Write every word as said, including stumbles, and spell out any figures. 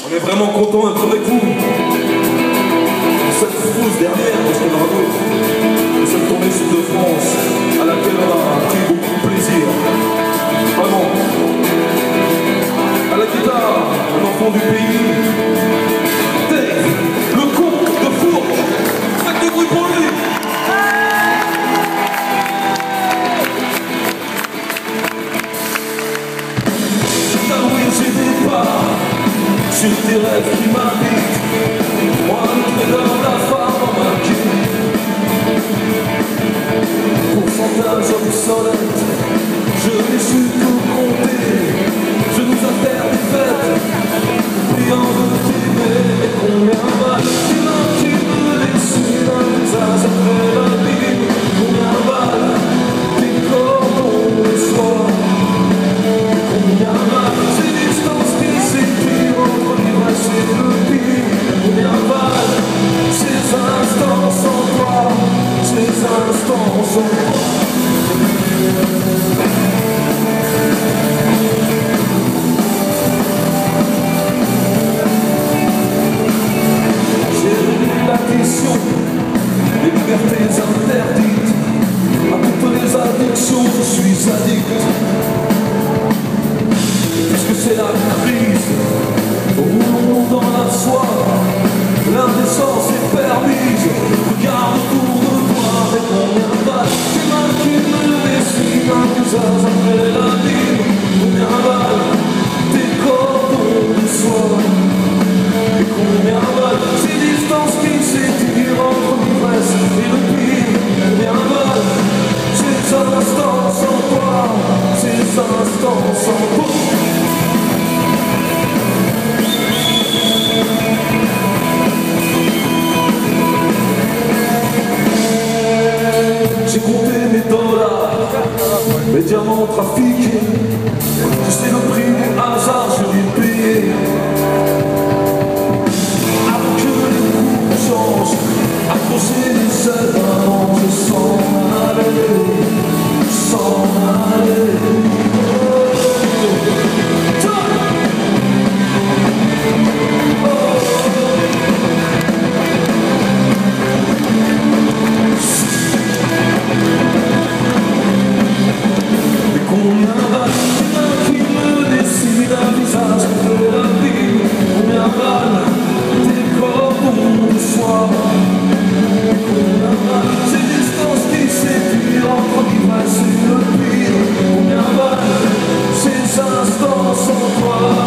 On est vraiment content d'être avec vous. Cette fausse dernière, parce qu'on aura d'autres. Cette tournée Sud de France, à laquelle on a pris beaucoup de plaisir. Vraiment. À la guitare, un enfant du pays. Dave, le con de Fourche. Faites du bruit pour lui. T'avouer, j'ai des pas sur tes rêves qui m'habitent. Moi, le trésor, la femme en maquille. Pourcentage obsolète, je n'ai su tout compter. Je nous affaire des fêtes, priant de t'aimer. Et combien va tu m'as qui me laisse un visage après la vie. Combien va tes cordons le soir. Combien va ces distances qui s'étirent entre l'ivresse et le pire. Combien va ces instants sans toi, ces instants sans toi. J'ai lu l'addition des libertés interdites. À toutes les addictions, je suis addict. Puisque c'est la crise, roulons dans la soie. L'indécence est permise. Regarde autour de toi, mais combien va tu m'as qui me dessine un visage après la vie. Combien va tes cordons de soie. Et combien va ces distances qui s'étirent entre l'ivresse et le pire. Combien va ces instants sans toi, ces instants sans toi. J'ai compté mes dollars, mes diamants trafiqués. Je sais le prix du hasard, je vais payer. Avant que les coups changent, accrocher les ailes d'un ange s'en aller, s'en aller. Sans toi